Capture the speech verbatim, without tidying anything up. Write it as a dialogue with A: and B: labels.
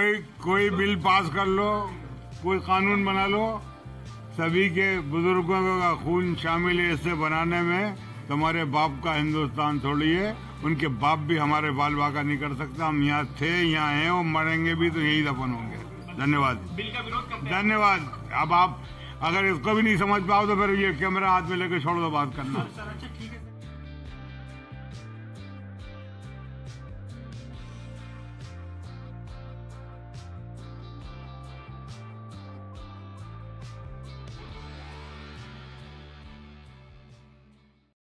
A: कोई कोई bill pass कर लो, कोई कानून बना लो, सभी के बुजुर्गों का खून शामिल है इससे बनाने में। तुम्हारे बाप का हिंदुस्तान थोड़ी है, उनके बाप भी हमारे बाल बाका नहीं कर सकता। हम यहाँ थे, यहाँ हैं और मरेंगे भी तो यही दफन होंगे। धन्यवाद।
B: बिल का विरोध करते हैं।
A: धन्यवाद। अब आप अगर इसको भी नहीं समझ पाओ तो फिर ये कैमरा हाथ में लेकर छोड़ दो बात करना।
B: सर अच्छा ठीक है।